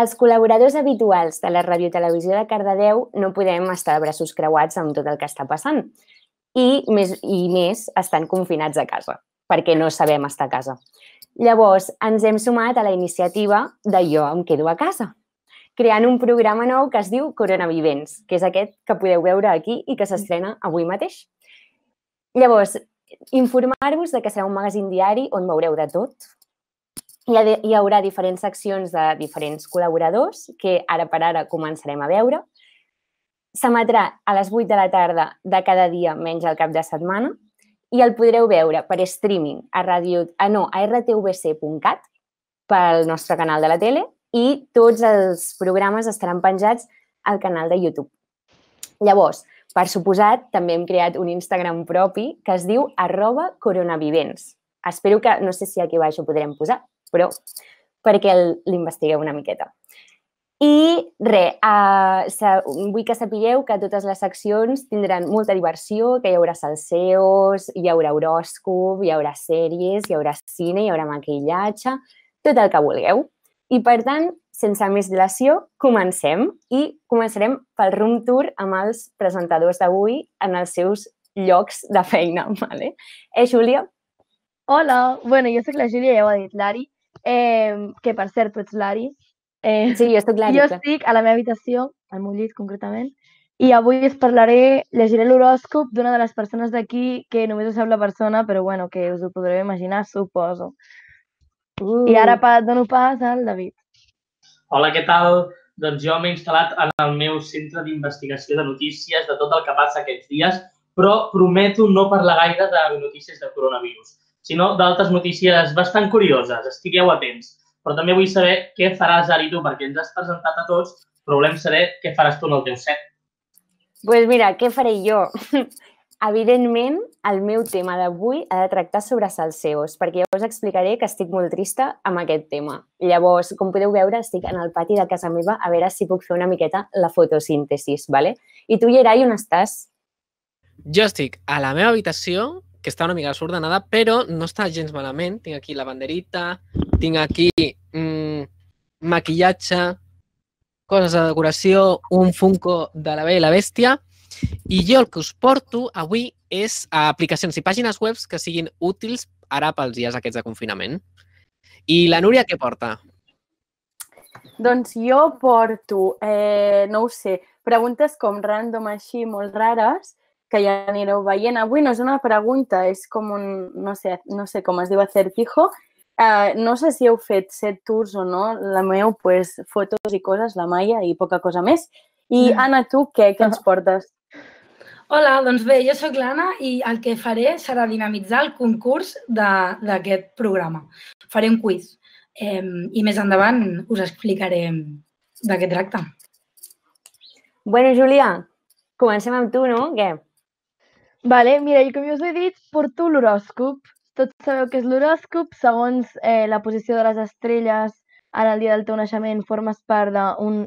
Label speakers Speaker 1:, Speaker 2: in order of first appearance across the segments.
Speaker 1: Els col·laboradors habituals de la Radiotelevisió de Cardedeu no podem estar de braços creuats amb tot el que està passant. I més estan confinats a casa, perquè no sabem estar a casa. Llavors, ens hem sumat a la iniciativa de Jo em quedo a casa, creant un programa nou que es diu Coronavivents, que és aquest que podeu veure aquí i que s'estrena avui mateix. Llavors, informar-vos que serà un magazín diari on veureu de tot. Hi haurà diferents seccions de diferents col·laboradors que ara per ara començarem a veure. S'emetrà a les 8 de la tarda de cada dia menys el cap de setmana i el podreu veure per streaming a rtvc.cat pel nostre canal de la tele i tots els programes estaran penjats al canal de YouTube. Llavors, per suposat, també hem creat un Instagram propi que es diu @coronavivents. Espero que, no sé si aquí baix ho podrem posar, però perquè l'investigueu una miqueta. I res, vull que sapigueu que totes les seccions tindran molta diversió, que hi haurà salseos, hi haurà horòscop, hi haurà sèries, hi haurà cine, hi haurà maquillatge, tot el que vulgueu. I per tant, sense més dilació, comencem i començarem pel room tour amb els presentadors d'avui en els seus llocs de feina. Vale? Júlia?
Speaker 2: Hola, bueno, jo soc la Júlia, ja ho ha dit l'Ari, que per cert tu ets l'Ari.
Speaker 1: Sí, jo soc l'Ari.
Speaker 2: Jo estic a la meva habitació, al meu llit concretament, i avui llegiré l'horòscop d'una de les persones d'aquí que només ho sap la persona, però bueno, que us ho podreu imaginar, suposo. I ara dono pas al David.
Speaker 3: Hola, què tal? Doncs jo m'he instal·lat en el meu centre d'investigació de notícies de tot el que passa aquests dies, però prometo no parlar gaire de notícies de coronavirus, sinó d'altres notícies bastant curioses. Estigueu atents. Però també vull saber què faràs, Ari, tu, perquè ens has presentat a tots, però volem saber què faràs tu en el teu set.
Speaker 1: Doncs mira, què faré jo? Evidentment, el meu tema d'avui ha de tractar sobre salseos, perquè ja us explicaré que estic molt trista amb aquest tema. Llavors, com podeu veure, estic en el pati de casa meva a veure si puc fer una miqueta la fotosíntesis, ¿vale? I tu, Gerai, on estàs?
Speaker 4: Jo estic a la meva habitació, que està una mica desordenada, però no està gens malament. Tinc aquí la banderita, tinc aquí maquillatge, coses de decoració, un Funko de la Bella i la Bèstia, i jo el que us porto avui és aplicacions i pàgines web que siguin útils ara pels dies aquests de confinament. I la Núria què porta?
Speaker 5: Doncs jo porto, no ho sé, preguntes com random així, molt rares, que ja anireu veient. Avui no és una pregunta, és com un, no sé com es diu, acertijo. No sé si heu fet 7 tours o no, la meu, pues, fotos i coses, la Maia i poca cosa més. I Anna, tu què ens portes?
Speaker 6: Hola, doncs bé, jo sóc l'Anna i el que faré serà dinamitzar el concurs d'aquest programa. Faré un quiz i més endavant us explicaré de què tracta.
Speaker 1: Bueno, Júlia, comencem amb tu, no? Què?
Speaker 2: Vale, mira, i com ja us he dit, porto l'horòscop. Tots sabeu què és l'horòscop. Segons la posició de les estrelles en el dia del teu naixement formes part d'un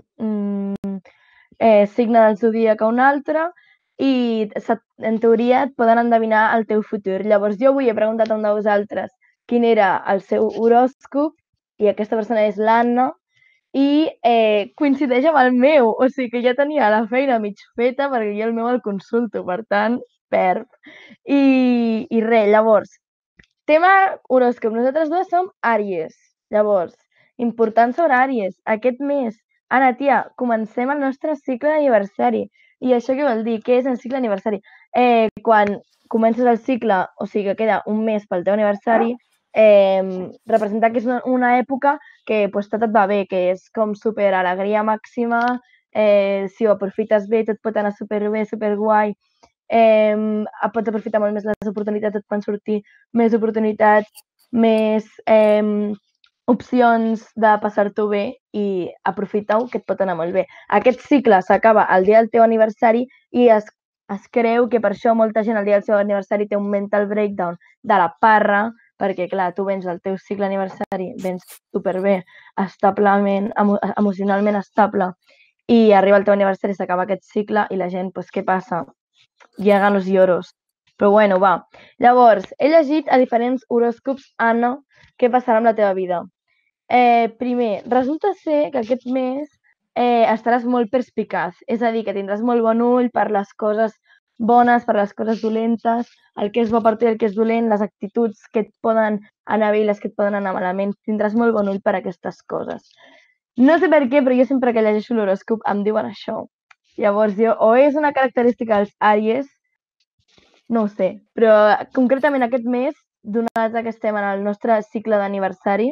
Speaker 2: signe del zodíac a un altre i en teoria et poden endevinar el teu futur. Llavors jo avui he preguntat a un de vosaltres quin era el seu horòscop i aquesta persona és l'Anna i coincideix amb el meu, o sigui que ja tenia la feina mig feta perquè jo el meu el consulto, per tant, perd. I res, llavors, tema horòscop. Nosaltres dues som Àries. Llavors, important sobre Àries. Aquest mes, Anna, tia, comencem el nostre cicle d'aniversari. I això què vol dir? Què és el cicle d'aniversari? Quan comences el cicle, o sigui que queda un mes pel teu aniversari, representa que és una època que pues, tot et va bé, que és com super alegria màxima, si ho aprofites bé tot pot anar superbé, superguai, pots aprofitar molt més les oportunitats, et poden sortir més oportunitats, més opcions de passar-t'ho bé i aprofita-ho, que et pot anar molt bé. Aquest cicle s'acaba el dia del teu aniversari i es creu que per això molta gent el dia del seu aniversari té un mental breakdown de la parra, perquè, clar, tu vens al teu cicle aniversari, vens superbé, establement, emocionalment estable, i arriba el teu aniversari, s'acaba aquest cicle i la gent, doncs, què passa? Llegan los lloros. Però bueno, va. Llavors, he llegit a diferents horòscops, Anna, què passarà amb la teva vida. Primer, resulta ser que aquest mes estaràs molt perspicaç, és a dir, que tindràs molt bon ull per les coses bones, per les coses dolentes, el que és bo per tu i el que és dolent, les actituds que et poden anar bé i les que et poden anar malament. Tindràs molt bon ull per aquestes coses. No sé per què, però jo sempre que llegeixo l'horòscop em diuen això. Llavors jo, o és una característica dels Àries, no ho sé, però concretament aquest mes, donat que estem en el nostre cicle d'aniversari,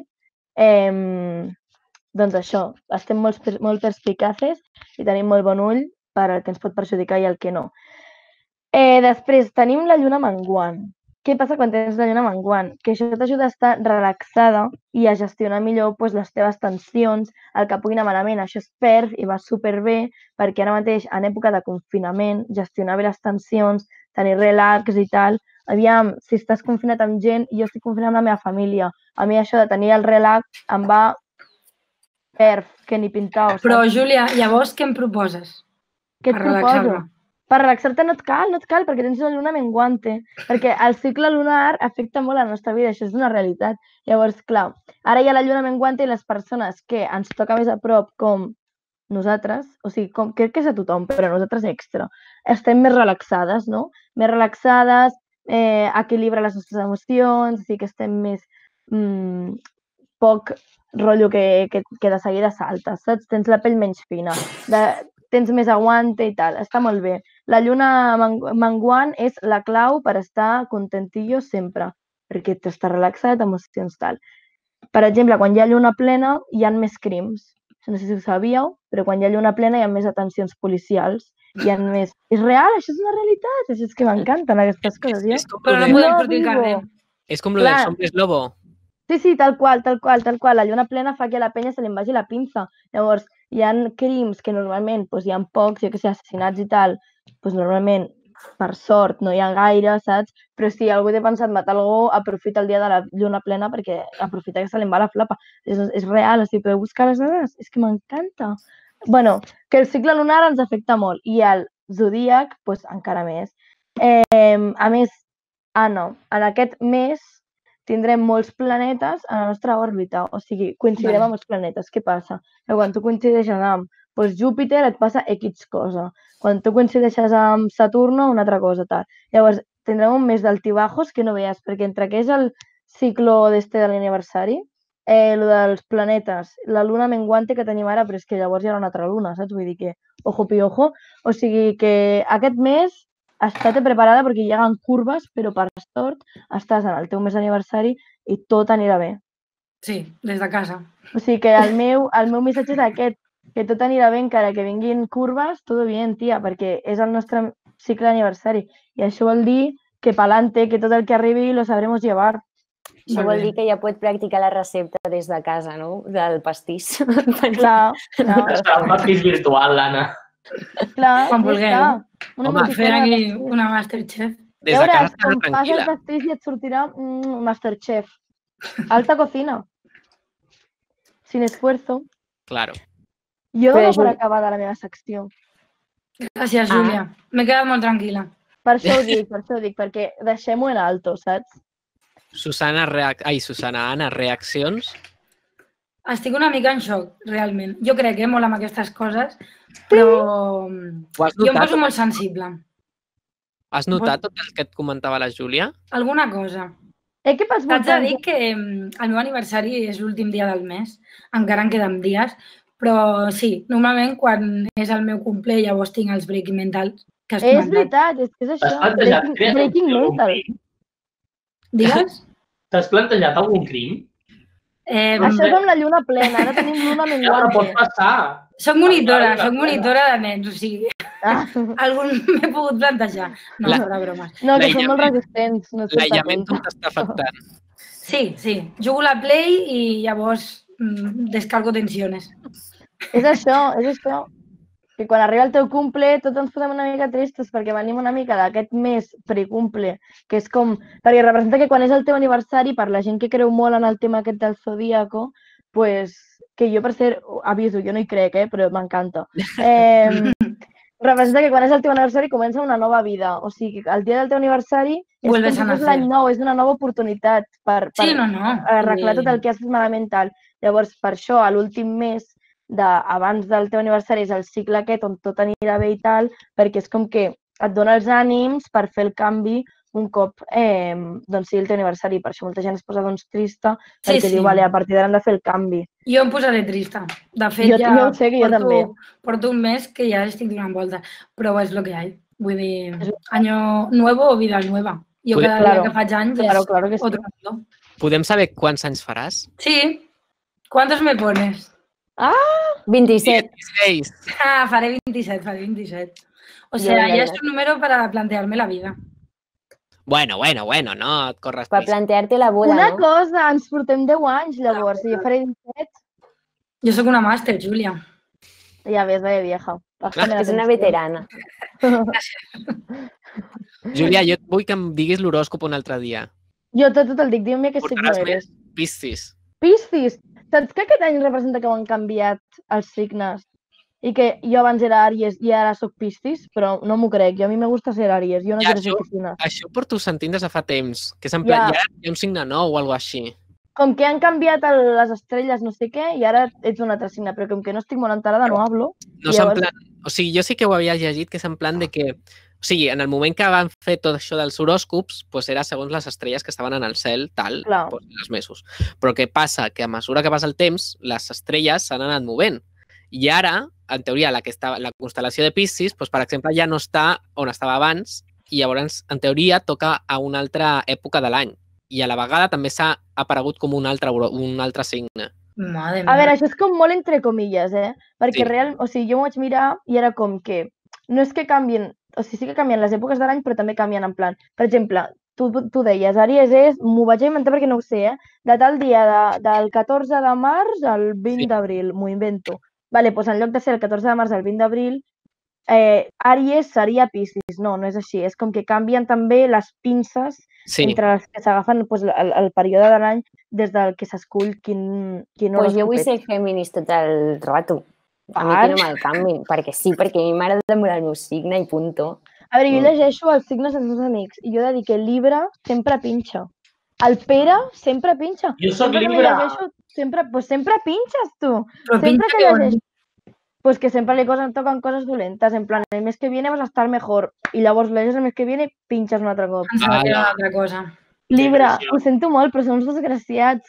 Speaker 2: doncs això, estem molt perspicaces i tenim molt bon ull per el que ens pot perjudicar i el que no. Després tenim la lluna menguant. Què passa quan tens la lluna menguant? Que això t'ajuda a estar relaxada i a gestionar millor les teves tensions, el que pugui anar malament. Això es perd i va superbé perquè ara mateix, en època de confinament, gestionar bé les tensions, tenir relax i tal. Aviam, si estàs confinat amb gent, jo estic confinat amb la meva família. A mi això de tenir el relax em va que ni pintau.
Speaker 6: Però, Júlia, llavors què em proposes?
Speaker 2: Què et proposo? Per relaxar-te no et cal, perquè tens la lluna menguante, perquè el cicle lunar afecta molt la nostra vida, això és una realitat. Llavors, clar, ara hi ha la lluna menguante i les persones que ens toca més a prop, com nosaltres, o sigui, crec que és a tothom, però nosaltres extra, estem més relaxades, no? Més relaxades, equilibra les nostres emocions, o sigui que estem més poc rotllo que de seguida saltes, saps? Tens la pell menys fina, tens més aguante i tal, està molt bé. La lluna menguant és la clau per estar contentillo sempre, perquè t'està relaxat, emocions tal. Per exemple, quan hi ha lluna plena hi ha més crims. No sé si ho sabíeu, però quan hi ha lluna plena hi ha més detencions policials, hi ha més... És real, això és una realitat, això és que m'encanten aquestes coses.
Speaker 6: Però no podem sortir al carrer.
Speaker 4: És com lo dels hombres lobo.
Speaker 2: Sí, tal qual. La lluna plena fa que a la penya se li vagi la pinça. Llavors, hi ha crims que normalment hi ha pocs, jo que sé, assassinats i tal, normalment, per sort, no hi ha gaire, saps? Però si algú té pensat matar algú, aprofita el dia de la lluna plena perquè aprofita que se li va la flapa. És real, o sigui, podeu buscar les dades? És que m'encanta. Bueno, que el cicle lunar ens afecta molt i el zodíac, encara més. A més, en aquest mes tindrem molts planetes a la nostra òrbita, o sigui, coincidirem amb els planetes. Què passa? Que quan tu coincideixes amb Júpiter et passa X cosa. Quan tu coincideixes amb Saturno, una altra cosa, tal. Llavors, tindrem un mes d'altibajos que no veies, perquè entre que és el ciclo de l'aniversari, el dels planetes, la luna menguante que tenim ara, però és que llavors hi ha una altra luna, saps? Vull dir que, ojo piojo, o sigui que aquest mes estate preparada perquè hi ha curves, però per sort estàs en el teu mes d'aniversari i tot anirà bé.
Speaker 6: Sí, des de casa.
Speaker 2: O sigui que el meu missatge és aquest, que tot anirà bé encara que vinguin curves, tot bien, tia, perquè és el nostre cicle d'aniversari. I això vol dir que pa'lante, que tot el que arribi lo sabremos llevar.
Speaker 1: Això vol dir que ja pot practicar la recepta des de casa, no? Del pastís.
Speaker 2: Clar.
Speaker 3: Es farà un pastís virtual, l'Anna.
Speaker 2: Clar,
Speaker 6: quan vulgueu.
Speaker 2: Home,
Speaker 6: fer aquí una Masterchef.
Speaker 4: Des de casa
Speaker 2: com
Speaker 4: tranquil·la.
Speaker 2: fas el pastís i et sortirà Masterchef. Alta cocina. Sin esfuerzo.
Speaker 4: Claro.
Speaker 2: Jo dono per acabada la meva secció.
Speaker 6: Gràcies, Júlia. M'he quedat molt tranquil·la.
Speaker 2: Per això ho dic, perquè deixem-ho en alto, saps?
Speaker 4: Anna, reaccions?
Speaker 6: Estic una mica en xoc, realment. Jo crec molt amb aquestes coses, però jo em poso molt sensible.
Speaker 4: Has notat tot el que et comentava la Júlia?
Speaker 6: Alguna cosa.
Speaker 2: Què passa?
Speaker 6: T'haig de dir que el meu aniversari és l'últim dia del mes, encara en queden dies, però sí, normalment quan és el meu cumple llavors tinc els breaking mentals que has comentat.
Speaker 2: És veritat, és que és això. Breaking mental.
Speaker 6: Digues?
Speaker 3: T'has plantejat algun crim?
Speaker 2: Això és amb la lluna plena, ara tenim lluna menguante.
Speaker 3: Ja, però pot passar.
Speaker 6: Soc monitora de nens, o sigui, algun m'he pogut plantejar. No, de bromes.
Speaker 2: No, que són molt resistents.
Speaker 4: L'aïllament com t'està afectant?
Speaker 6: Sí. Jugo la Play i llavors descargo tensiones.
Speaker 2: És això. Que quan arriba el teu cumple tots ens posem una mica tristos perquè venim una mica d'aquest mes precumple, que és com... Perquè representa que quan és el teu aniversari, per la gent que creu molt en el tema aquest del zodíaco, pues, que jo per ser... Aviso, jo no hi crec, però m'encanta. Representa que quan és el teu aniversari comença una nova vida. O sigui, el dia del teu aniversari és com si fos l'any nou, és una nova oportunitat per arreglar tot el que has fet malament tal. Llavors, per això, a l'últim mes abans del teu aniversari és el cicle aquest on tot anirà bé i tal, perquè és com que et dona els ànims per fer el canvi un cop sigui el teu aniversari. Per això molta gent es posa trista, perquè diu, vale, a partir d'ara hem de fer el canvi.
Speaker 6: Jo em posaré trista. De fet,
Speaker 2: jo ho sé que jo també.
Speaker 6: Porto un mes que ja estic donant volta, però és el que hi ha. Vull dir, año nuevo o vida nueva. Jo cada dia que faig anys és otro mundo.
Speaker 4: Podem saber quants anys faràs?
Speaker 6: Sí. ¿Cuántos me pones?
Speaker 1: 27.
Speaker 4: 16.
Speaker 6: Faré 27. O sea, ya es un número para plantearme la vida.
Speaker 4: Bueno, no et corres
Speaker 1: Per plantear-te la boda,
Speaker 2: Una
Speaker 1: no?
Speaker 2: cosa, ens portem 10 anys, llavors, i jo faré 17.
Speaker 6: Jo sóc una màster, Júlia.
Speaker 2: Ja ves, vaya vieja.
Speaker 1: És una veterana.
Speaker 4: Júlia, jo vull que em diguis l'horòscop un altre dia.
Speaker 2: Jo tot el dic, digue'm que signo eres.
Speaker 4: Piscis.
Speaker 2: Piscis. Saps que aquest any representa que ho han canviat els signes? I que jo abans era Àries i ara soc Piscis, però no m'ho crec. A mi me gusta ser Àries, jo no quiero ser Piscina.
Speaker 4: Això ho porto sentint des de fa temps, que és en plan, ja hi ha un signe nou o alguna cosa així.
Speaker 2: Com que han canviat les estrelles, no sé què, i ara ets un altre signe, però com que no estic molt enterada, no hablo.
Speaker 4: No és en plan... O sigui, jo sí que ho havia llegit, que és en plan de que... O sigui, en el moment que van fer tot això dels horòscops, doncs era segons les estrelles que estaven en el cel, tal, els mesos. Però què passa? Que a mesura que passa el temps, les estrelles s'han anat movent. I ara, en teoria, la constel·lació de Piscis, doncs, per exemple, ja no està on estava abans i llavors, en teoria, toca a una altra època de l'any. I a la vegada també s'ha aparegut com un altre signe.
Speaker 6: Madre
Speaker 2: mia. A veure, això és com molt entre comilles, Perquè o sigui, jo m'ho vaig mirar i era com que no és que canvien, o sigui, sí que canvien les èpoques de l'any, però també canvien en plan. Per exemple, tu deies, Àries és, m'ho vaig inventar perquè no ho sé, de tal dia del 14 de març al 20 d'abril, m'ho invento. Vale, doncs en lloc de ser el 14 de març al 20 d'abril, Àries seria Piscis. No, no és així. És com que canvien també les pinces entre les que s'agafen el període de l'any des del que s'escull quin horòscop
Speaker 1: Pues jo vull ser Géminis tot el rato. A mi que no me'l canvi, perquè sí, perquè a mi m'agrada molt el meu signe i punto.
Speaker 2: A veure, jo llegeixo els signes dels meus amics i jo he de dir que Libra sempre pinxa. El Pere sempre pinxa.
Speaker 3: Jo soc Libra.
Speaker 2: Sempre pinxes, tu. Sempre que llegeixo. Pues que sempre le tocan cosas dolentes, en plan, el mes que viene vas a estar mejor. Y llavors leges el mes que viene i pinxes un altre cop.
Speaker 6: Ens va quedar una altra cosa.
Speaker 2: Libra, ho sento molt, però som uns desgraciats.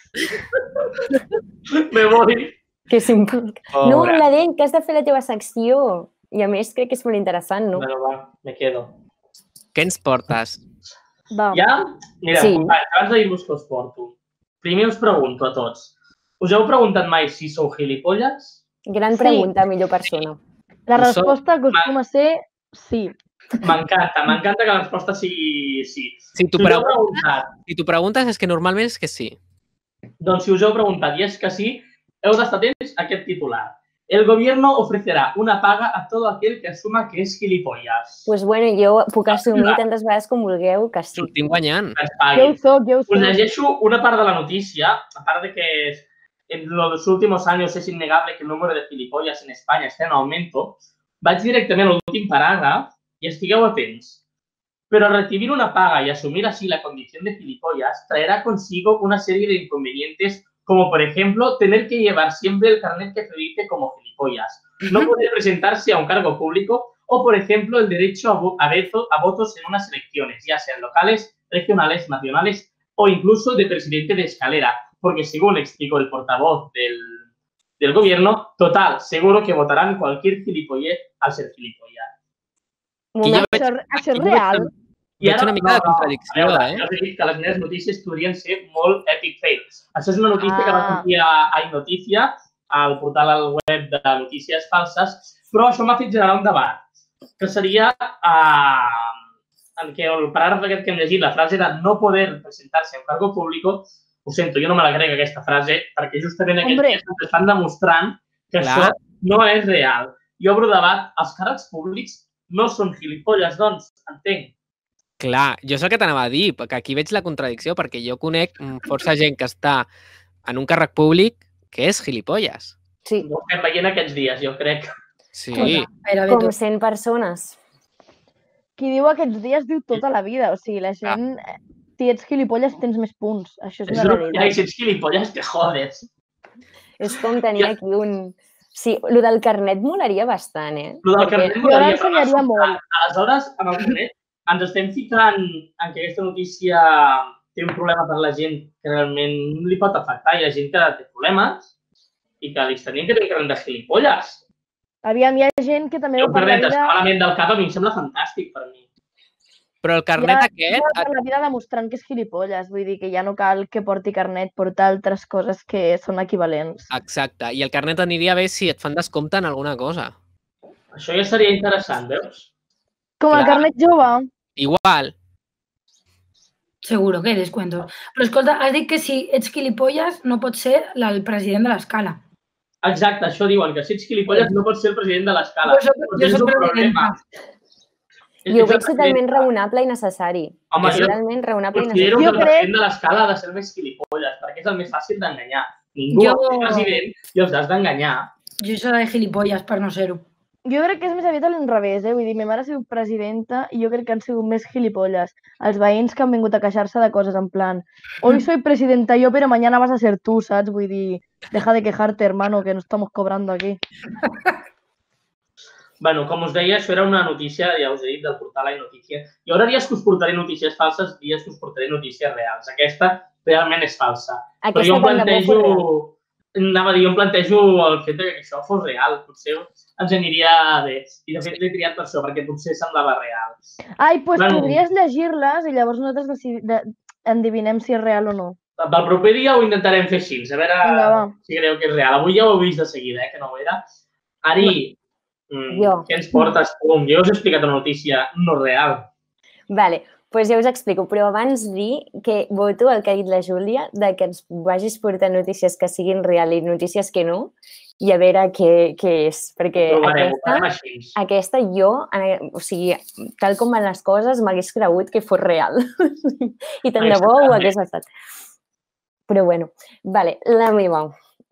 Speaker 3: Me voy.
Speaker 1: Que simpàtic. No, Laden, que has de fer la teva secció. I a més crec que és molt interessant, no?
Speaker 3: Bueno, va, me quedo.
Speaker 4: Què ens portes?
Speaker 2: Va.
Speaker 3: Ja? Mira, abans de dir-vos que us porto, primer us pregunto a tots. Us heu preguntat mai si sou gilipolles?
Speaker 1: Gran pregunta, millor persona.
Speaker 2: La resposta acostuma a ser sí.
Speaker 3: M'encanta que la resposta sigui sí.
Speaker 4: Si t'ho preguntes és que normalment és que sí.
Speaker 3: Doncs si us heu preguntat i és que sí, heu d'estar atents a aquest titular. El gobierno ofrecerá una paga a todo aquel que asuma que és gilipollas.
Speaker 1: Pues bueno, jo puc assumir tantes vegades com vulgueu que sí.
Speaker 4: Sortim guanyant.
Speaker 2: Jo ho soc.
Speaker 3: Us llegeixo una part de la notícia, a part de que en los últimos años es innegable que el número de gilipollas en España está en aumento, vaig directament a l'últim paràgraf y estigueu atents. Pero recibir una paga y asumir así la condición de gilipollas traerá consigo una serie de inconvenientes, como por ejemplo tener que llevar siempre el carnet que acredite como gilipollas, no poder presentarse a un cargo público o, por ejemplo, el derecho a votos en unas elecciones, ya sean locales, regionales, nacionales o incluso de presidente de escalera, porque según explicó el portavoz del gobierno, total, seguro que votarán cualquier gilipollez al ser gilipollas.
Speaker 2: Això és real.
Speaker 4: Hi ha una mica de contradicció,
Speaker 3: Jo us he dit que les meves notícies podrien ser molt epic fails. Això és una notícia que va sortir a iNoticia, al portal al web de notícies falses, però això m'ha fet generar un debat, que seria en què el paràgraf aquest que hem llegit, la frase de no poder presentar-se a un cargo público, ho sento, jo no me la crec aquesta frase, perquè justament aquests dies ens estan demostrant que això no és real. Jo obro debat, els càrrecs públics no són gilipolles, doncs, entenc.
Speaker 4: Clar, jo és el que t'anava a dir, que aquí veig la contradicció, perquè jo conec força gent que està en un càrrec públic que és gilipolles.
Speaker 1: Sí.
Speaker 3: Ho estem veient aquests dies, jo crec.
Speaker 4: Sí.
Speaker 1: Com 100 persones.
Speaker 2: Qui diu aquests dies diu tota la vida. O sigui, la gent, si ets gilipolles tens més punts. Això és una realitat.
Speaker 3: I si ets gilipolles te jodes.
Speaker 1: És com tenir aquí un... Sí, el del carnet molaria bastant, eh?
Speaker 3: El del carnet
Speaker 2: Jo
Speaker 3: molaria,
Speaker 2: l'ensenyaria molt.
Speaker 3: Aleshores, amb el carnet, ens estem ficant en que aquesta notícia té un problema per la gent que realment li pot afectar. Hi ha gent que té problemes i que li estarien que té un carnet de gilipolles.
Speaker 2: Aviam, hi ha gent que també
Speaker 3: Un
Speaker 2: per la
Speaker 3: carnet
Speaker 2: vida...
Speaker 3: d'estar malament del cap a mi em sembla fantàstic per mi.
Speaker 4: Però el carnet aquest...
Speaker 2: per la vida demostrant que és gilipolles. Vull dir que ja no cal que porti carnet, portar altres coses que són equivalents.
Speaker 4: Exacte. I el carnet aniria bé si et fan descompte en alguna cosa.
Speaker 3: Això ja seria interessant, veus?
Speaker 2: Com el
Speaker 4: Clar.
Speaker 2: carnet jove.
Speaker 4: Igual.
Speaker 6: Seguro que hay descuentos. Però escolta, has dit que si ets gilipolles no pot ser el president de l'escala.
Speaker 3: Exacte, això diuen, que si ets gilipolles no pots ser el president de l'escala.
Speaker 6: Jo soc presidenta.
Speaker 1: I ho veig totalment raonable i necessari.
Speaker 3: Home, jo
Speaker 1: Totalment raonable i
Speaker 3: considero
Speaker 1: necessari.
Speaker 3: que el president de l'escala ha de ser el més gilipolles, perquè és el més fàcil d'enganyar. Ningú és president i els has d'enganyar.
Speaker 6: Jo soc de gilipolles per no ser-ho.
Speaker 2: Jo crec que és més aviat a l'inrevés, Vull dir, ma mare ha sigut presidenta i jo crec que han sigut més gilipolles. Els veïns que han vingut a queixar-se de coses en plan hoy soy presidenta yo, pero mañana vas a ser tú, saps? Vull dir, deja de quejarte, hermano, que no estamos cobrando aquí.
Speaker 3: Bueno, com us deia, això era una notícia, ja us he dit, del portal iNotícia. Hi haurà dies que us portaré notícies falses, dies que us portaré notícies reals. Aquesta realment és falsa. Però jo em plantejo... Anava a dir, jo em plantejo el fet que això fos real. Potser ens aniria bé. I de fet l'he triat per això, perquè potser semblava real.
Speaker 2: Ai, doncs podries llegir-les i llavors nosaltres endevinem si és real o no.
Speaker 3: Pel proper dia ho intentarem fer així, a veure si creieu que és real. Avui ja ho heu vist de seguida, que no ho era. Ari, què ens portes? Jo us he explicat una notícia no real.
Speaker 1: Vale, doncs ja us explico, però abans dir que voto el que ha dit la Júlia, de que ens vagis portant notícies que siguin real i notícies que no, i a veure què és, perquè aquesta jo, o sigui, tal com van les coses, m'hagués cregut que fos real. I tant de bo ho hagués estat. Però bueno, vale, la meva.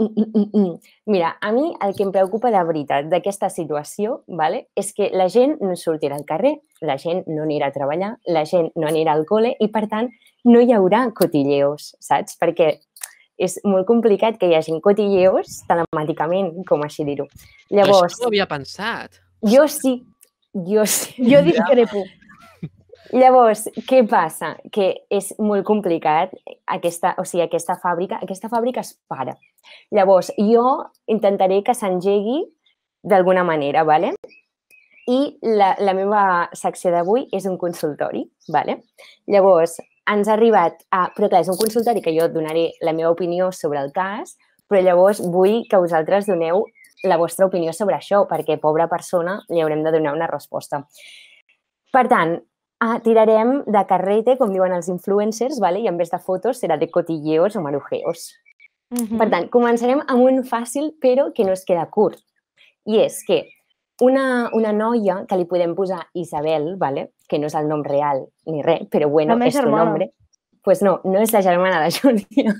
Speaker 1: Mira, a mi el que em preocupa de veritat d'aquesta situació és que la gent no sortirà al carrer, la gent no anirà a treballar, la gent no anirà al col·le i, per tant, no hi haurà cotilleos, saps? Perquè és molt complicat que hi hagi cotilleos telemàticament, com així dir-ho.
Speaker 4: Llavors, això no ho havia pensat.
Speaker 1: Jo sí. Jo
Speaker 2: discrepo.
Speaker 1: Llavors, què passa? Que és molt complicat aquesta fàbrica es para. Llavors, jo intentaré que s'engegui d'alguna manera, ¿vale? I la meva secció d'avui és un consultori, ¿vale? Llavors, ens ha arribat però clar, és un consultori que jo donaré la meva opinió sobre el cas, però llavors vull que vosaltres doneu la vostra opinió sobre això, perquè, pobra persona, li haurem de donar una resposta. Per tant, tirarem de carrete, com diuen els influencers, i en vez de fotos serà de cotilleos o marujeos. Per tant, començarem amb un fàcil, però que no es queda curt. I és que una noia que li podem posar Isabel, que no és el nom real ni res, però bueno, és tu nombre. Pues no, no és la germana de Júlia.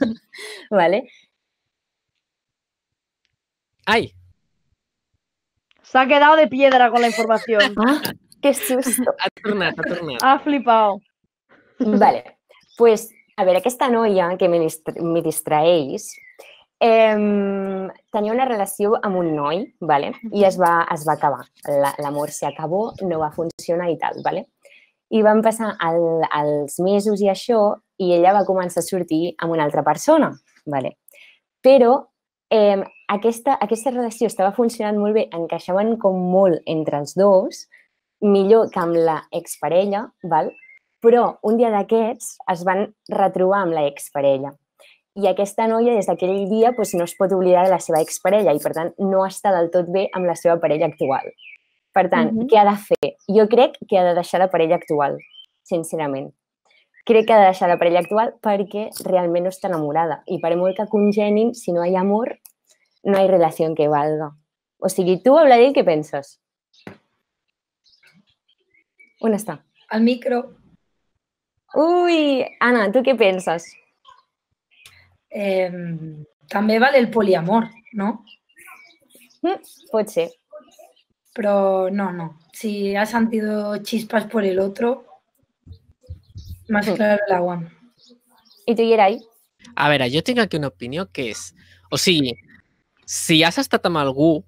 Speaker 4: Ai!
Speaker 2: S'ha quedat de piedra con la informació.
Speaker 1: ¡Qué susto!
Speaker 4: Ha tornat.
Speaker 2: Ha flipat.
Speaker 1: Vale, pues, a veure, aquesta noia que me distraeix tenia una relació amb un noi, i es va acabar. L'amor s'acabó, no va funcionar i tal, I van passar els mesos i això, i ella va començar a sortir amb una altra persona, Però aquesta relació estava funcionant molt bé, encaixaven com molt entre els dos, millor que amb la exparella, però un dia d'aquests es van retrobar amb la exparella. I aquesta noia, des d'aquell dia, no es pot oblidar de la seva exparella i, per tant, no està del tot bé amb la seva parella actual. Per tant, què ha de fer? Jo crec que ha de deixar la parella actual, sincerament. Crec que ha de deixar la parella actual perquè realment no està enamorada. I per molt que congenin, si no hi ha amor, no hi ha relació que valga. O sigui, tu, Abladell, què penses? On està?
Speaker 6: Al micro.
Speaker 1: Ui! Anna, tu què penses?
Speaker 6: També vale el poliamor, ¿no?
Speaker 1: Pot ser.
Speaker 6: Pero no. Si has sentido chispas por el otro, más claro el agua.
Speaker 1: I tu, Yeray?
Speaker 4: A veure, jo tinc aquí una opinió que és... O sigui, si has estat amb algú,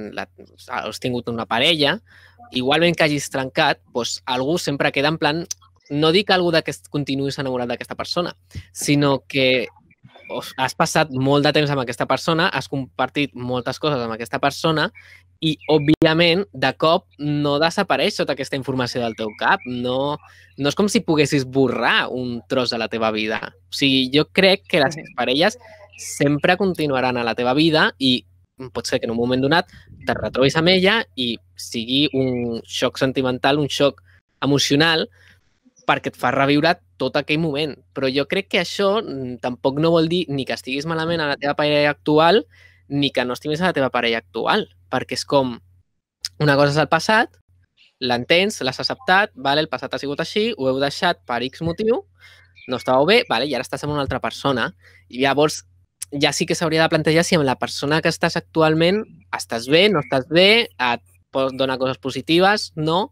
Speaker 4: has tingut una parella, igualment que hagis trencat, doncs algú sempre queda en plan, no dic algú que continuïs enamorat d'aquesta persona, sinó que has passat molt de temps amb aquesta persona, has compartit moltes coses amb aquesta persona i, òbviament, de cop no desapareix tota aquesta informació del teu cap. No és com si poguessis borrar un tros de la teva vida. O sigui, jo crec que les parelles sempre continuaran a la teva vida i pot ser que en un moment donat te retrobis amb ella i sigui un xoc sentimental, un xoc emocional, perquè et fa reviure tot aquell moment. Però jo crec que això tampoc no vol dir ni que estiguis malament a la teva parella actual ni que no estimis a la teva parella actual, perquè és com una cosa és el passat, l'entens, l'has acceptat, el passat ha sigut així, ho heu deixat per X motiu, no estàveu bé, i ara estàs amb una altra persona. I llavors ja sí que s'hauria de plantejar si amb la persona que estàs actualment estàs bé, no estàs bé, et pot donar coses positives, no,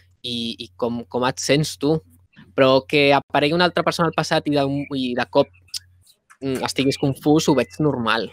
Speaker 4: i com et sents tu. Però que aparegui una altra persona al passat i de cop estiguis confús, ho veig normal.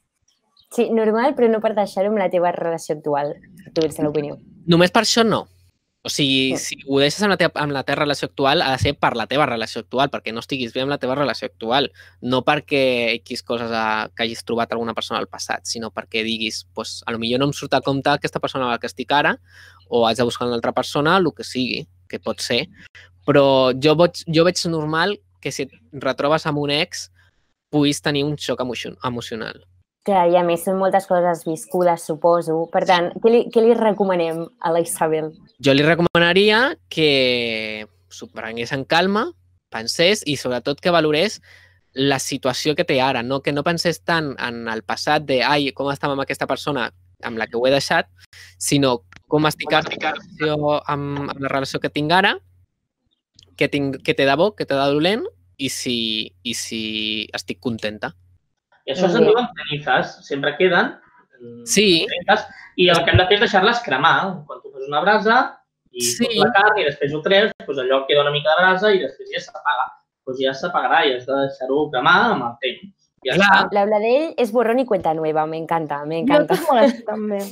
Speaker 1: Sí, normal, però no per deixar-ho amb la teva relació actual, tu ets l'opinió.
Speaker 4: Només per això no. O sigui, si ho deixes amb la teva relació actual, ha de ser per la teva relació actual, perquè no estiguis bé amb la teva relació actual. No perquè X coses que hagis trobat alguna persona al passat, sinó perquè diguis, doncs, potser no em surt a compte aquesta persona amb la que estic ara, o haig de buscar una altra persona, el que sigui, que pot ser. Però jo veig normal que si et retrobes amb un ex puguis tenir un xoc emocional.
Speaker 1: Clar, i a més són moltes coses viscudes, suposo. Per tant, què li recomanem a la Isabel?
Speaker 4: Jo li recomanaria que s'ho prengués en calma, pensés i sobretot que valorés la situació que té ara, que no pensés tant en el passat de com estava amb aquesta persona amb la que ho he deixat, sinó com estic amb la relació que tinc ara, què té de bo, què té de dolent i si estic contenta.
Speaker 3: I això se'n diuen cenizas, sempre queden.
Speaker 4: Sí.
Speaker 3: I el que hem de fer és deixar-les cremar. Quan tu fas una brasa i fots la carn i després ho treus, allò queda una mica de brasa i després ja s'apaga. Doncs ja s'apagarà i has de deixar-ho cremar amb el temps.
Speaker 1: La Bladell és borrón i cuenta nueva, m'encanta.
Speaker 2: Jo estic molt així, també.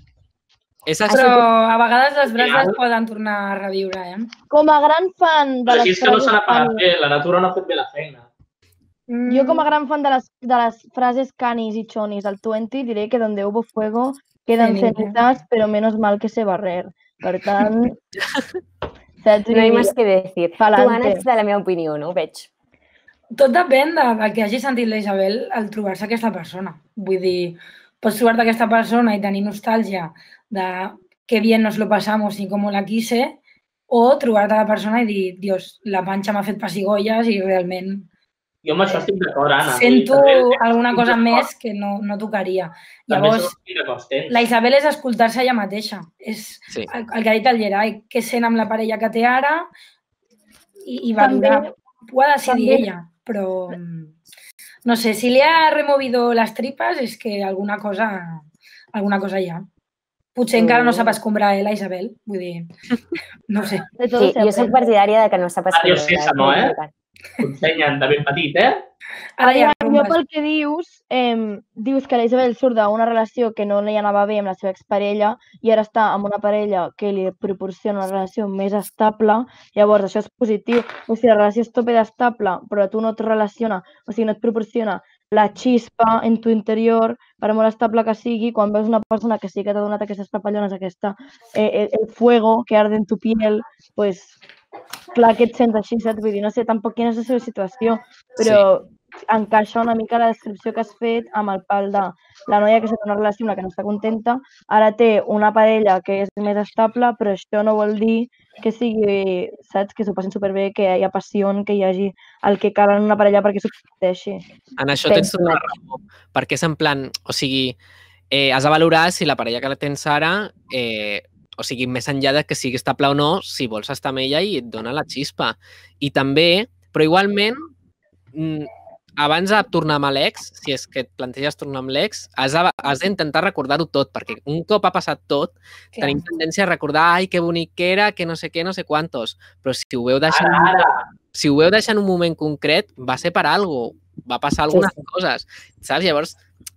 Speaker 6: Però a vegades les brases poden tornar a reviure,
Speaker 2: Com a gran fan de les
Speaker 3: frases... Però si és que no s'han apagat bé, la natura no ha fet bé la feina.
Speaker 2: Jo, com a gran fan de les frases canis i chonis del 20, diré que donde hubo fuego quedan cenizas, pero menos mal que se barrer. Per tant...
Speaker 1: No hay más que decir. Tu, Anna, ets de la meva opinió, no? Ho veig.
Speaker 6: Tot depèn del que hagi sentit la Isabel al trobar-se aquesta persona. Vull dir, pots trobar-te aquesta persona i tenir nostàlgia de que bien nos lo pasamos y cómo la quise, o trobar-te la persona i dir, Dios, la panxa m'ha fet pessigolles i realment...
Speaker 3: Jo amb això estic d'acord, Anna.
Speaker 6: Sento alguna cosa més que no tocaria. Llavors, la Isabel és escoltar-se ella mateixa. És el que ha dit el Gerai, què sent amb la parella que té ara i valorar. Ho ha de decidir ella, però no sé, si li ha removido les tripes és que alguna cosa hi ha. Potser encara no sap escombrar, la Isabel? Vull dir, no sé.
Speaker 1: Sí, jo soc partidària de que no sap escombrar.
Speaker 3: Adiós, Sésamo, T'ho ensenyen de ben petit,
Speaker 2: Jo pel que dius que la Isabel surt d'una relació que no li anava bé amb la seva exparella i ara està amb una parella que li proporciona una relació més estable, llavors això és positiu. O sigui, la relació és tope d'estable, però tu no et relaciona, o sigui, no et proporciona la xispa en tu interior, per molt estable que sigui, quan veus una persona que sí que t'ha donat aquestes papallones, el fuego que arde en tu piel, pues... Clar que et sents així, saps? Vull dir, no sé tampoc quina és la seva situació, però encaixa una mica la descripció que has fet amb el pal de la noia que s'ha una relació amb la que no està contenta, ara té una parella que és més estable, però això no vol dir que sigui, saps? Que s'ho passin superbé, que hi ha passió, que hi hagi el que cal en una parella perquè s'ho comparteixi.
Speaker 4: En això tens tota la raó, perquè és en plan, o sigui, has de valorar si la parella que la tens ara... O sigui, més enllà de que sigui estable o no, si vols estar amb ella i et dona la xispa. I també, però igualment, abans de tornar amb l'ex, si és que et planteges tornar amb l'ex, has d'intentar recordar-ho tot, perquè un cop ha passat tot, tenim tendència a recordar, ai, que bonic que era, que no sé què, no sé quantos. Però si ho veu deixar en un moment concret, va ser per alguna cosa, va passar algunes coses, saps? Llavors,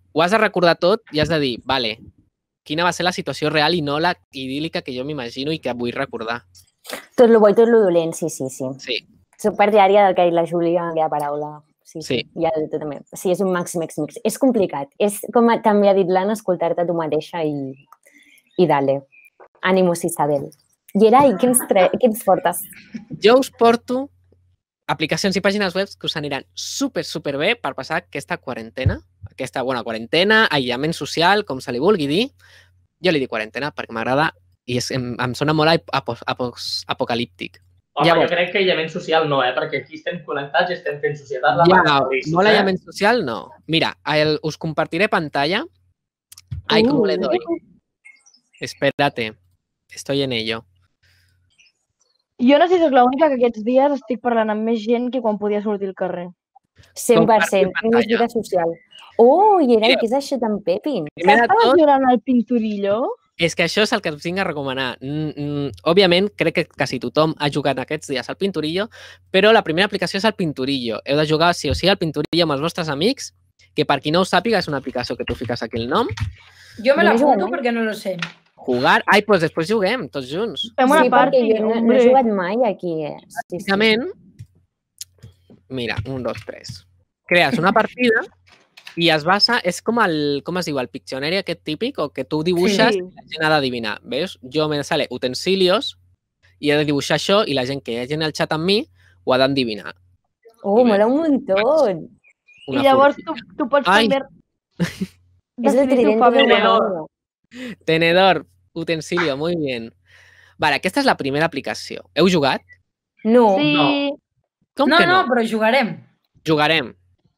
Speaker 4: ho has de recordar tot i has de dir, vale, quina va ser la situació real i no la idíl·lica que jo m'imagino i que vull recordar.
Speaker 1: Tot lo bo i tot lo dolent, sí.
Speaker 4: Sí.
Speaker 1: Soc partidària del que ha dit la Júlia en aquella paraula. Sí. I el tu també. Sí, és un màxim. És complicat. És, com també ha dit l'Anna, escoltar-te tu mateixa i dale. Ànimos, Isabel. Gerai, què ens portes?
Speaker 4: Jo us porto aplicacions i pàgines web que us aniran super bé per passar aquesta quarantena. Aquesta bona quarantena, aïllament social, com se li vulgui dir. Jo li dic quarantena perquè m'agrada i em sona molt apocalíptic.
Speaker 3: Home, jo crec que aïllament social no, perquè aquí estem connectats i estem fent societat.
Speaker 4: Molt aïllament social no. Mira, us compartiré pantalla. Ai, com le doy. Espérate, estoy en ello.
Speaker 2: Jo no sé si és l'única que aquests dies estic parlant amb més gent que quan podia sortir al carrer.
Speaker 1: 100%, més vida social. Gerai, què és això tan pepin?
Speaker 2: Estaves jugant al Pinturillo?
Speaker 4: És que això és el que us vinc a recomanar. Òbviament, crec que quasi tothom ha jugat aquests dies al Pinturillo, però la primera aplicació és el Pinturillo. Heu de jugar sí o sí al Pinturillo amb els vostres amics, que per qui no ho sàpiga és una aplicació que tu fiques aquí el nom.
Speaker 6: Jo me l'apunto perquè no lo sé.
Speaker 4: Jugar? Ai, doncs després juguem, tots junts.
Speaker 2: Fem una
Speaker 1: perquè jo no he jugat mai aquí.
Speaker 4: Bàsicament, mira, 1, 2, 3. Crees una partida i es basa, és com es diu, el Pictionary aquest típic, o que tu dibuixes i la gent ha d'adivinar. Veus? Jo me sale utensilios i he de dibuixar això i la gent que hi hagi en el xat amb mi ho ha d'endivinar.
Speaker 1: Mola un muntó.
Speaker 2: I llavors tu pots també...
Speaker 1: És el trident.
Speaker 4: Tenedor, utensilio, muy bien. Vale, aquesta és la primera aplicació. Heu jugat?
Speaker 1: No.
Speaker 2: Sí.
Speaker 4: Com que no?
Speaker 6: No, però jugarem.
Speaker 4: Jugarem.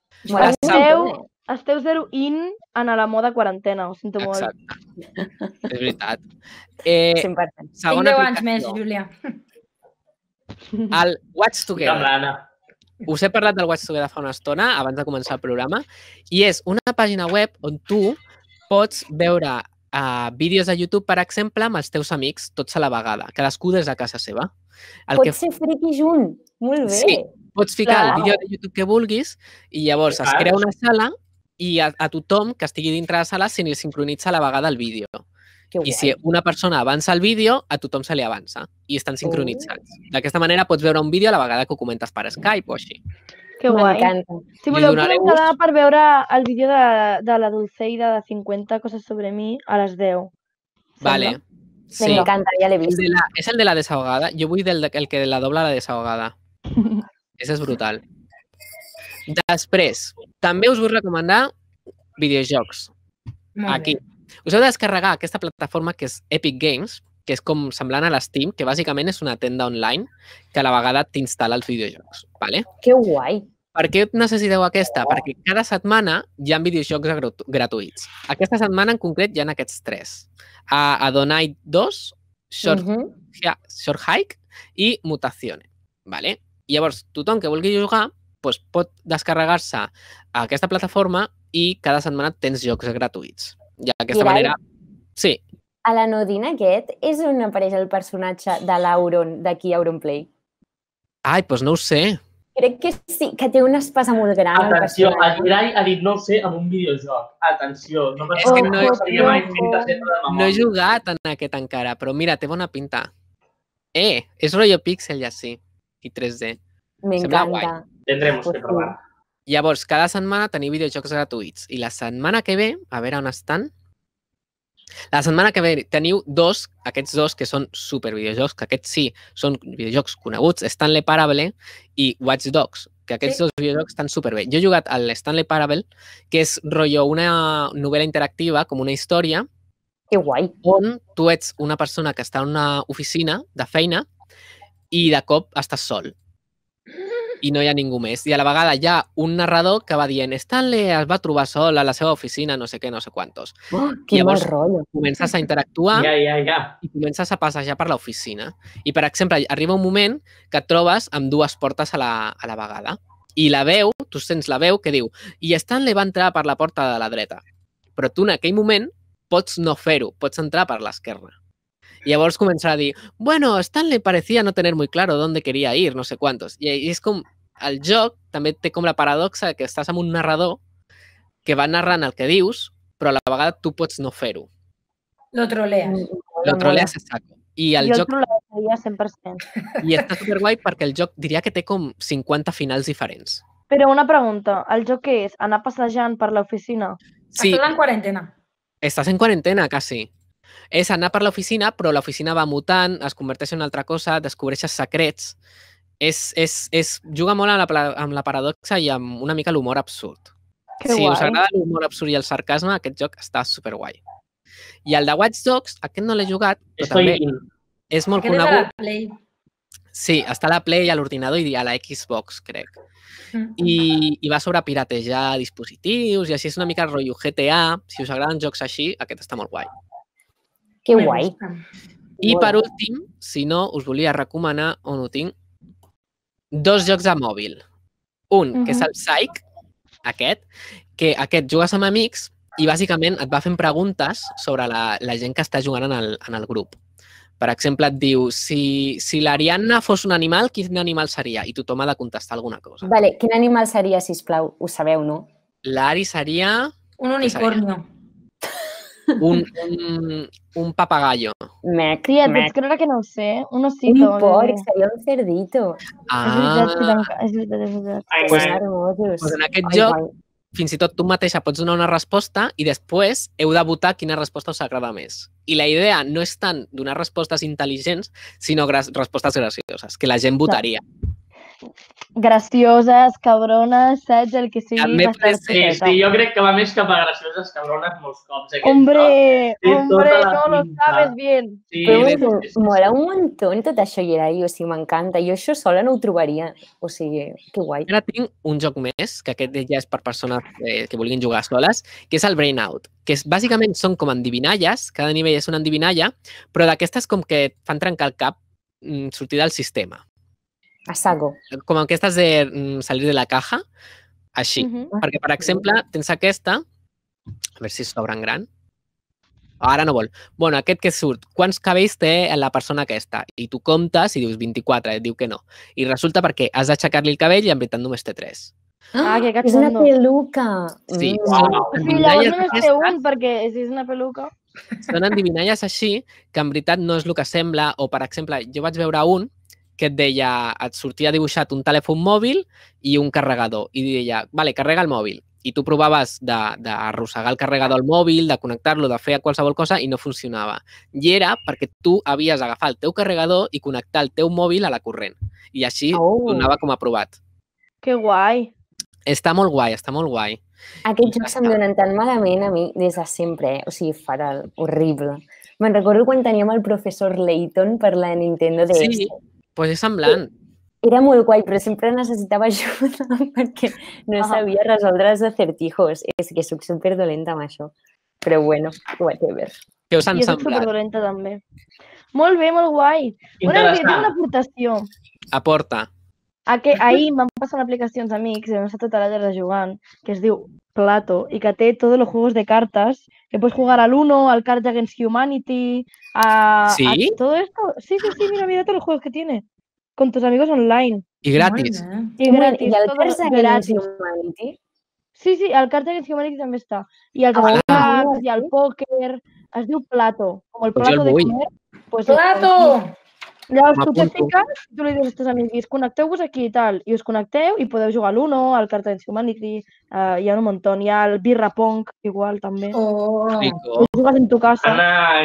Speaker 2: Esteu zero in a la moda quarantena, ho sento molt.
Speaker 4: Exacte. És veritat.
Speaker 1: 100%.
Speaker 6: Tinc 10 anys més, Júlia.
Speaker 4: El Watch Together. Us he parlat del Watch Together fa una estona, abans de començar el programa, i és una pàgina web on tu pots veure vídeos de YouTube, per exemple, amb els teus amics, tots a la vegada, cadascú des de casa seva.
Speaker 1: Pots ser friqui junt. Molt bé.
Speaker 4: Sí, pots ficar el vídeo de YouTube que vulguis i llavors es crea una sala i a tothom que estigui dintre de la sala se li sincronitza a la vegada el vídeo. I si una persona avança el vídeo, a tothom se li avança i estan sincronitzats. D'aquesta manera pots veure un vídeo a la vegada que ho comentes per Skype o així.
Speaker 2: Que guai. Si voleu, podem quedar per veure el vídeo de la Dulceida de 50 coses sobre mi a les 10.
Speaker 4: Vale.
Speaker 1: Sí. M'encanta, ja l'he vist.
Speaker 4: És el de la desahogada. Jo vull el que la dobla la desahogada. Això és brutal. Després, també us vull recomanar videojocs. Aquí. Us heu de descarregar aquesta plataforma que és Epic Games, que és com semblant a l'Steam, que bàsicament és una tenda online que a la vegada t'instal·la els videojocs. Vale?
Speaker 1: Que guai!
Speaker 4: Per què necessiteu aquesta? Perquè cada setmana hi ha videojocs gratuïts. Aquesta setmana en concret hi ha aquests 3. Adonai 2, Short Hike i Mutazione. Vale? Llavors, tothom que vulgui jugar pot descarregar-se a aquesta plataforma i cada setmana tens jocs gratuïts. I d'aquesta manera... Sí.
Speaker 1: A la Nodina aquest és on apareix el personatge de l'Auron d'aquí Auronplay?
Speaker 4: Ai, doncs no ho sé.
Speaker 1: Crec que sí, que té una espasa molt gran.
Speaker 3: Atenció, el Girai ha dit no ho sé amb un videojoc. Atenció, no passa que
Speaker 4: no he jugat en aquest encara, però mira, té bona pinta. És rotllo pixel ja sí, i 3D.
Speaker 1: M'encanta.
Speaker 3: Tendremos que provar.
Speaker 4: Llavors, cada setmana teniu videojocs gratuïts. I la setmana que ve, a veure on estan, la setmana que ve teniu aquests dos que són supervideojocs, que aquests sí són videojocs coneguts, Stanley Parable i Watch Dogs, que aquests dos videojocs estan superbé. Jo he jugat al Stanley Parable, que és rotllo una novel·la interactiva, com una història,
Speaker 1: que guai,
Speaker 4: on tu ets una persona que està en una oficina de feina i de cop estàs sol. I no hi ha ningú més. I a la vegada hi ha un narrador que va dient Stanley es va trobar sol a la seva oficina, no sé què, no sé quantos.
Speaker 1: Quin mal rotllo.
Speaker 4: Comences a interactuar
Speaker 3: i
Speaker 4: comences a passejar per l'oficina. I, per exemple, arriba un moment que et trobes amb 2 portes a la vegada. I la veu, tu sents la veu que diu i Stanley va entrar per la porta de la dreta. Però tu en aquell moment pots no fer-ho, pots entrar per l'esquerra. Y llavors començarà a dir, bueno, Stanley parecía no tener muy claro dónde quería ir, no sé cuántos. I és com, el joc també té com la paradoxa que estàs amb un narrador que va narrant el que dius, però a la vegada tu pots no fer-ho.
Speaker 6: Lo troleas.
Speaker 4: Lo troleas a saco. I el
Speaker 2: Jo el
Speaker 4: joc
Speaker 2: trolearia 100%.
Speaker 4: i està superguai perquè el joc diria que té com 50 finals diferents.
Speaker 2: Però una pregunta, el joc què és? Anar passejant per l'oficina?
Speaker 4: Sí,
Speaker 6: Estàs en quarantena.
Speaker 4: estàs en quarantena, quasi. És anar per l'oficina, però l'oficina va mutant, es converteix en una altra cosa, descobreixes secrets. Juga molt amb la paradoxa i amb una mica l'humor absurd.
Speaker 2: Que
Speaker 4: Si us
Speaker 2: guai.
Speaker 4: agrada l'humor absurd i el sarcasme, aquest joc està superguai. I el de Watch Dogs, aquest no l'he jugat, però també és molt
Speaker 6: Aquest és de la
Speaker 4: conegut.
Speaker 6: Play.
Speaker 4: Sí, està a la Play, a l'ordinador i a la Xbox, crec. I va sobre piratejar dispositius i així és una mica rotllo GTA. Si us agraden jocs així, aquest està molt guai.
Speaker 1: Que
Speaker 6: Me
Speaker 1: guai.
Speaker 6: gusta.
Speaker 4: I
Speaker 1: Molt
Speaker 4: per
Speaker 1: bé.
Speaker 4: últim, si no, us volia recomanar, on ho tinc, 2 jocs de mòbil. Un, que és el Psych, que aquest jugues amb amics i bàsicament et va fent preguntes sobre la gent que està jugant en el grup. Per exemple, et diu, si l'Ariadna fos un animal, quin animal seria? I tothom ha de contestar alguna cosa.
Speaker 1: Vale, quin animal seria, sisplau? Ho sabeu, no?
Speaker 4: L'Ari seria
Speaker 6: Un unicornio.
Speaker 4: un papagayo.
Speaker 1: Mec,
Speaker 2: Tia, et
Speaker 1: mec.
Speaker 2: vaig creure que no ho sé. Un
Speaker 1: Un
Speaker 2: osito.
Speaker 1: porc, seria un cerdito.
Speaker 2: És veritat, que és veritat, és veritat.
Speaker 3: Ai,
Speaker 1: Que
Speaker 3: güey.
Speaker 1: hermosos.
Speaker 4: Pues en aquest
Speaker 1: Ai,
Speaker 4: joc,
Speaker 1: guai.
Speaker 4: fins i tot tu mateixa pots donar una resposta i després heu de votar quina resposta us agrada més. I la idea no és tant donar respostes intel·ligents, sinó respostes gracioses, que la gent votaria.
Speaker 2: Gracioses, cabrones, saps? El que sigui.
Speaker 4: També
Speaker 2: va estar
Speaker 4: pot ser,
Speaker 3: Sí, jo crec que va més cap a gracioses cabrones molts cops. Aquest,
Speaker 2: Hombre,
Speaker 3: Té
Speaker 2: hombre,
Speaker 3: tota la
Speaker 2: no lo
Speaker 3: pinta.
Speaker 2: sabes bien.
Speaker 3: Sí,
Speaker 1: Però
Speaker 3: sí,
Speaker 1: bueno,
Speaker 3: sí, sí.
Speaker 1: mola un muntó tot això, Yeray, o sigui, m'encanta. Jo això sola no ho trobaria. O sigui, que guai.
Speaker 4: Ara tinc un joc més, que aquest ja és per persones que vulguin jugar soles, que és el Brain Out, que bàsicament són com endivinalles, cada nivell és una endivinalla, però d'aquestes com que et fan trencar el cap sortir del sistema.
Speaker 1: A saco.
Speaker 4: Com aquestes de salir de la caja, així. Perquè, per exemple, tens aquesta, a veure si s'obre en gran. Ara no vol. Bueno, aquest que surt, quants cabells té la persona aquesta? I tu comptes i dius 24, et diu que no. I resulta perquè has d'aixecar-li el cabell i en veritat només té 3.
Speaker 2: Ah, que
Speaker 1: És una
Speaker 2: cachondo.
Speaker 1: peluca.
Speaker 4: Sí,
Speaker 3: Uau.
Speaker 4: són
Speaker 2: O sigui, llavors
Speaker 4: endivinalles
Speaker 2: només té
Speaker 4: aquestes,
Speaker 2: un, perquè si és una peluca...
Speaker 4: són endivinalles així, que en veritat no és el que sembla, o per exemple, jo vaig veure un que et deia, et sortia dibuixat un telèfon mòbil i un carregador, i deia, vale, carrega el mòbil, i tu provaves d'arrossegar el carregador al mòbil, de connectar-lo, de fer qualsevol cosa, i no funcionava. I era perquè tu havies d'agafar el teu carregador i connectar el teu mòbil a la corrent, i així donava com aprovat.
Speaker 2: Que guai.
Speaker 4: Està molt guai, està molt guai.
Speaker 1: Aquests jocs em donen tan malament a mi des de sempre, O sigui, fatal, horrible. Me'n recordo quan teníem el professor Layton per la Nintendo DS.
Speaker 4: Sí, doncs és semblant.
Speaker 1: Era molt guai, però sempre necessitava ajuda perquè no sabia resoldre els acertijos. És que soc superdolenta amb això. Però bueno, whatever.
Speaker 4: Què us han
Speaker 2: Jo soc
Speaker 4: semblat?
Speaker 2: superdolenta també. Molt bé, molt guai. Una aportació.
Speaker 4: Aporta.
Speaker 2: Ahir em van passar una aplicació uns amics i vam estar tota la tarda jugant, que es diu Plato, y que té todos los juegos de cartas, que puedes jugar al Uno, al Cards Against Humanity,
Speaker 4: ¿Sí?
Speaker 2: a todo esto. Sí, mira todos los juegos que tiene. Con tus amigos online.
Speaker 4: Y gratis.
Speaker 2: Y gratis,
Speaker 1: I el
Speaker 2: todo
Speaker 1: Cards Against
Speaker 2: gratis.
Speaker 1: Humanity?
Speaker 2: Sí, el Cards Against Humanity també està. I el Black, i el pòquer, es diu Plato, com el
Speaker 4: Pues jo
Speaker 2: plato
Speaker 4: el
Speaker 2: de
Speaker 4: vull.
Speaker 2: comer. Pues
Speaker 6: Plato!
Speaker 2: Llavors tu te
Speaker 4: M'apunto.
Speaker 2: fiques, tu li dius als teus amics, connecteu-vos aquí i tal, i us connecteu i podeu jugar a l'Uno, al Cards Against Humanity, hi ha un muntó, hi ha el Birra Pong, igual, també.
Speaker 6: Oh.
Speaker 4: Rico.
Speaker 2: Jugues en tu casa.
Speaker 3: Ana,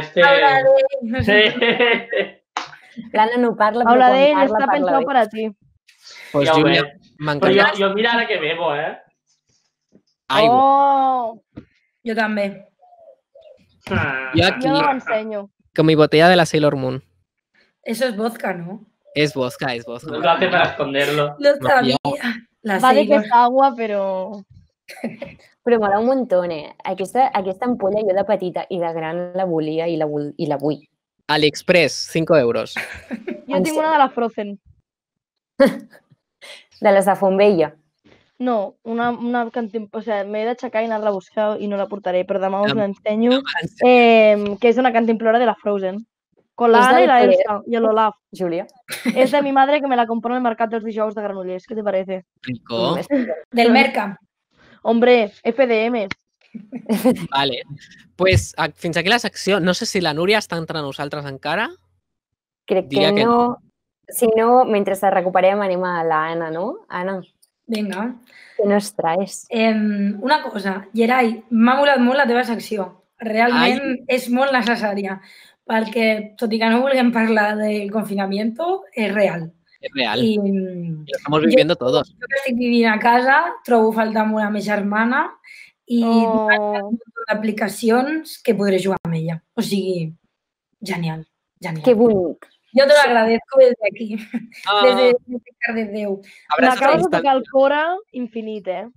Speaker 1: L'Anna no parla, però
Speaker 2: Habla
Speaker 1: quan
Speaker 2: de él,
Speaker 1: parla,
Speaker 2: está
Speaker 1: parla
Speaker 2: pensado
Speaker 1: bé.
Speaker 2: para ti.
Speaker 4: Pues
Speaker 3: Ja ho
Speaker 4: Júlia,
Speaker 3: veig. Però
Speaker 4: m'encanta.
Speaker 3: jo mira ara que bebo,
Speaker 4: Aigua.
Speaker 2: Oh,
Speaker 6: Jo també.
Speaker 4: Jo
Speaker 2: yo
Speaker 4: aquí,
Speaker 2: no lo enseño.
Speaker 4: con mi botella de la Sailor Moon.
Speaker 6: Eso es vodka, ¿no?
Speaker 4: Es vodka, es vodka.
Speaker 3: Lo hace para esconderlo.
Speaker 6: Lo
Speaker 4: No,
Speaker 6: sabía.
Speaker 4: yo-
Speaker 6: La
Speaker 2: Va de que
Speaker 6: Sailor.
Speaker 2: es agua, pero...
Speaker 1: Però mola un muntó, Aquesta ampolla jo de petita i de gran la volia i la vull.
Speaker 4: AliExpress, 5 euros.
Speaker 2: Yo tengo una de la Frozen.
Speaker 1: De les de Fontvella.
Speaker 2: No, una cantimplora, o sea, m'he d'aixecar i anar-la a buscar i no la portaré, però demà us l'ensenyo, que és una cantimplora de la Frozen. Con la
Speaker 1: És
Speaker 2: Ana
Speaker 1: del
Speaker 2: y la
Speaker 1: Ple.
Speaker 2: Elsa y el Olaf.
Speaker 1: Júlia.
Speaker 2: Es de mi madre que me la compró en el mercat dels dijous de Granollers. ¿Qué te parece?
Speaker 4: Rico.
Speaker 6: Del Merca.
Speaker 2: Hombre, FDM.
Speaker 4: Vale. Pues fins aquí la secció. No sé si la Núria està entre nosaltres encara.
Speaker 1: Crec
Speaker 4: Diria
Speaker 1: que
Speaker 4: que
Speaker 1: no. Si no, mentre la recuperem anem a l'Anna, no? Anna,
Speaker 6: Vinga.
Speaker 1: què nos traes?
Speaker 6: Una cosa, Gerai, m'ha molat molt la teva secció. Realment és molt necessària, perquè, tot i que no vulguem parlar del confinamiento, és real.
Speaker 4: És real.
Speaker 6: I
Speaker 4: Lo estamos viviendo todos.
Speaker 6: jo que estic vivint a casa, trobo faltar molt a ma germana i un munt d'aplicacions que podré jugar amb ella. O sigui, genial, genial.
Speaker 1: Que bonic.
Speaker 6: Yo te lo agradezco desde aquí, desde Cardedeu.
Speaker 2: M'acabes de tocar el cora infinit, eh?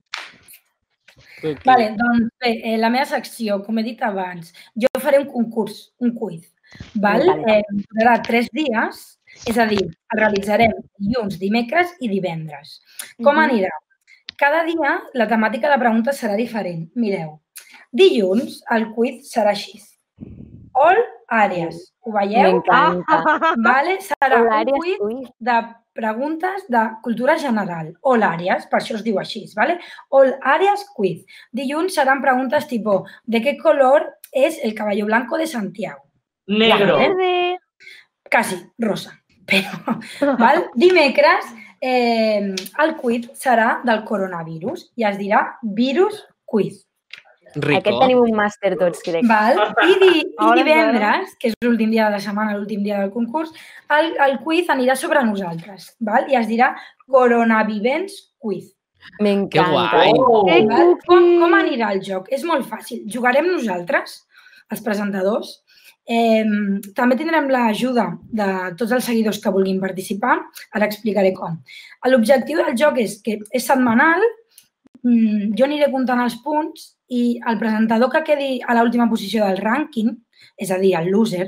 Speaker 6: Vale, doncs bé, la meva secció, com he dit abans, jo faré un concurs, un quiz. Durarà 3 dies, és a dir, el realitzarem dilluns, dimecres i divendres. Com anirà? Cada dia la temàtica de la pregunta serà diferent. Mireu, dilluns el quiz serà així. All àrees. Ho veieu?
Speaker 1: M'encanta.
Speaker 6: Vale? Serà un quiz de preguntes de cultura general. All àrees, per això es diu així. Vale? All àrees quiz. Dilluns seran preguntes tipus ¿de qué color es el caballo blanco de Santiago?
Speaker 3: Negro.
Speaker 2: Verde.
Speaker 6: Casi, rosa. Però, val? Dimecres el quiz serà del coronavirus i es dirà virus quiz.
Speaker 4: Rico.
Speaker 1: Aquest tenim un màster tots, crec.
Speaker 6: Val? I divendres, que és l'últim dia de la setmana, l'últim dia del concurs, el quiz anirà sobre nosaltres. Val? I es dirà Coronavivents Quiz.
Speaker 1: M'encanta.
Speaker 6: Com anirà el joc? És molt fàcil. Jugarem nosaltres, els presentadors. També tindrem l'ajuda de tots els seguidors que vulguin participar. Ara explicaré com. L'objectiu del joc és que és setmanal, jo aniré comptant els punts i el presentador que quedi a l'última posició del rànquing, és a dir, el loser,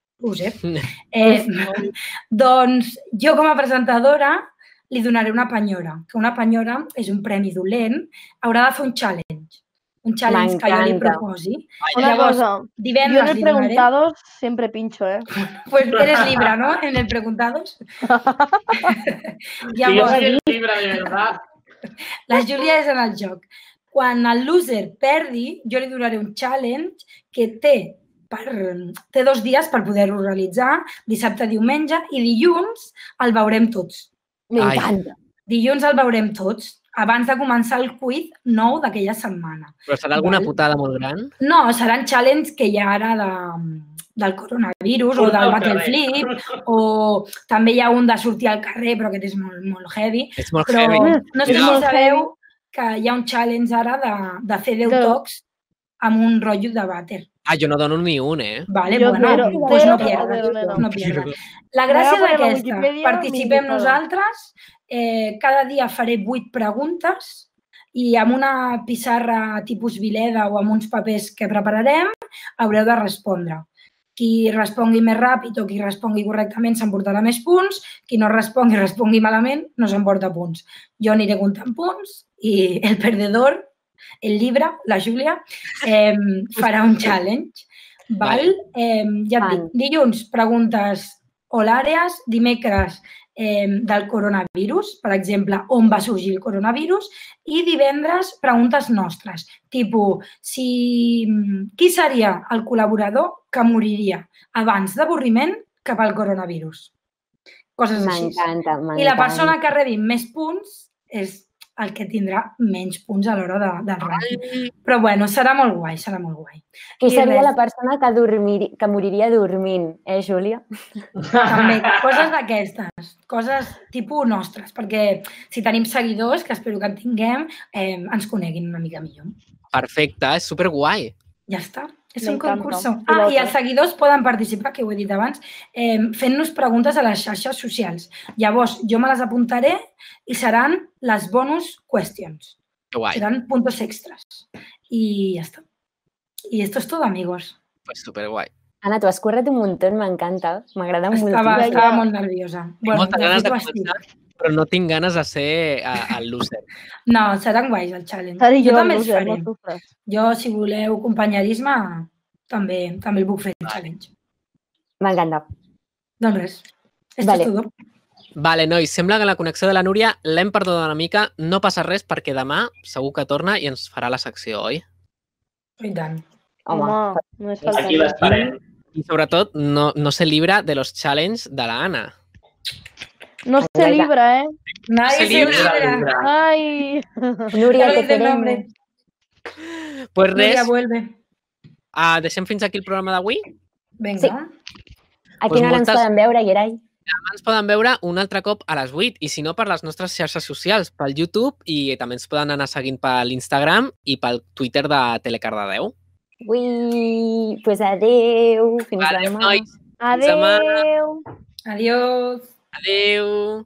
Speaker 6: doncs jo com a presentadora li donaré una penyora, que una penyora és un premi dolent, haurà de fer un challenge que jo li proposi.
Speaker 2: Una cosa,
Speaker 6: divendres
Speaker 2: yo en el Preguntados siempre pincho, ¿eh?
Speaker 6: Pues eres libre, ¿no? En el Preguntados.
Speaker 3: Yo soy libre, de verdad.
Speaker 6: La Júlia és en el joc. Quan el loser perdi, jo li donaré un challenge que té 2 dies per poder-ho realitzar, dissabte, diumenge, i dilluns el veurem tots.
Speaker 1: M'encanta.
Speaker 6: Dilluns el veurem tots, abans de començar el quiz nou d'aquella setmana.
Speaker 4: Però serà alguna putada molt gran?
Speaker 6: No, seran challenges que hi ha ara del coronavirus o del battle flip, o també hi ha un de sortir al carrer, però aquest és molt heavy.
Speaker 4: És molt heavy.
Speaker 6: No sé si sabeu que hi ha un challenge ara de fer 10 tocs amb un rotllo de vàter.
Speaker 4: Jo no dono ni un, eh?
Speaker 6: Vale, bueno, doncs no pierdes. La gràcia és aquesta. Participem nosaltres, cada dia faré 8 preguntes i amb una pissarra tipus Vileda o amb uns papers que prepararem haureu de respondre. Qui respongui més ràpid o qui respongui correctament s'emportarà més punts, qui no respongui malament no s'emporta punts. Jo aniré comptant punts i el perdedor, el llibre, la Júlia, farà un challenge. Val? Ja et dic, dilluns preguntes holàries, dimecres del coronavirus, per exemple, on va sorgir el coronavirus, i divendres preguntes nostres, tipus, qui seria el col·laborador que moriria abans d'avorriment cap al coronavirus? Coses així.
Speaker 1: M'encanta.
Speaker 6: I la persona que rebi més punts és el que tindrà menys punts a l'hora del rànquing. Però bueno, serà molt guai, serà molt guai.
Speaker 1: Qui seria la persona que moriria dormint, Júlia?
Speaker 6: També, coses d'aquestes, coses tipus nostres, perquè si tenim seguidors, que espero que en tinguem, ens coneguin una mica millor.
Speaker 4: Perfecte, és superguai.
Speaker 6: Ja està. És un concurs. I els seguidors poden participar, que ho he dit abans, fent-nos preguntes a les xarxes socials. Llavors, jo me les apuntaré i seran les bonus questions.
Speaker 4: Guai.
Speaker 6: Seran puntos extras. I ja està. I esto es todo, amigos.
Speaker 4: Pues superguai.
Speaker 1: Ana, tu has corret un montón, m'encanta. M'agrada moltíssim.
Speaker 6: Estava molt nerviosa.
Speaker 4: Moltes ganes de començar, però no tinc ganes de ser el loser.
Speaker 6: No, seran guais el challenge. Jo també els faré. Jo, si voleu companyerisme, també el puc fer el challenge.
Speaker 1: M'encanta.
Speaker 6: Doncs res, esto es todo.
Speaker 4: Vale, nois, sembla que la connexió de la Núria l'hem perdut una mica. No passa res perquè demà segur que torna i ens farà la secció, oi?
Speaker 6: I tant.
Speaker 2: Home, només faltaria.
Speaker 3: Aquí l'esperem.
Speaker 4: I sobretot no se libra de los challenge de la Anna.
Speaker 2: No se libra, ¿eh?
Speaker 6: Nadie
Speaker 4: Se
Speaker 6: se
Speaker 4: libra.
Speaker 6: libra.
Speaker 2: Ay.
Speaker 1: Núria,
Speaker 6: Ya lo
Speaker 1: te
Speaker 6: dice el
Speaker 1: queremos.
Speaker 6: nombre.
Speaker 4: Pues
Speaker 6: Núria
Speaker 4: res,
Speaker 6: vuelve.
Speaker 4: deixem fins aquí el programa d'avui.
Speaker 6: Venga.
Speaker 1: Sí. A
Speaker 4: Pues
Speaker 1: quina hora ens
Speaker 4: moltes-
Speaker 1: poden veure, Gerai?
Speaker 4: Ens poden veure un altre cop a les 8 i si no per les nostres xarxes socials, pel YouTube i també ens poden anar seguint per l'Instagram i pel Twitter de Telecardedeu.
Speaker 1: Ui, pues adeu. Fins
Speaker 4: Adeu,
Speaker 1: demà.
Speaker 4: nois. Fins demà.
Speaker 2: Adeu.
Speaker 6: Adiós.
Speaker 4: Adeu.